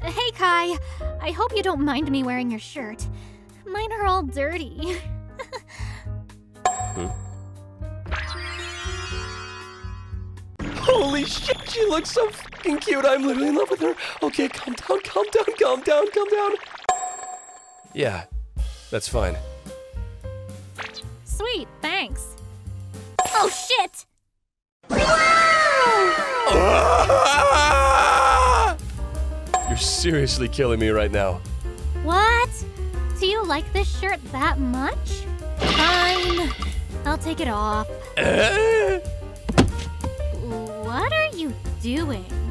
Hey, Kai. I hope you don't mind me wearing your shirt. Mine are all dirty. Holy shit, she looks so fucking cute. I'm literally in love with her. Okay, calm down, calm down, calm down, calm down. Yeah, that's fine. Sweet, thanks. Oh, shit! You're seriously killing me right now. What? Do you like this shirt that much? Fine. I'll take it off. What are you doing?